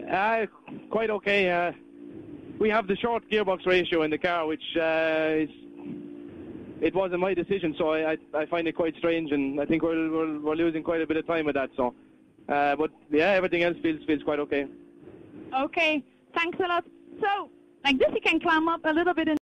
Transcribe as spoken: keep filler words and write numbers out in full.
Uh, quite okay. Uh, we have the short gearbox ratio in the car, which uh, is, it wasn't my decision, so I, I, I find it quite strange, and I think we're, we're, we're losing quite a bit of time with that. So, uh, but yeah, everything else feels feels quite okay. Okay, thanks a lot. So, like this, you can climb up a little bit in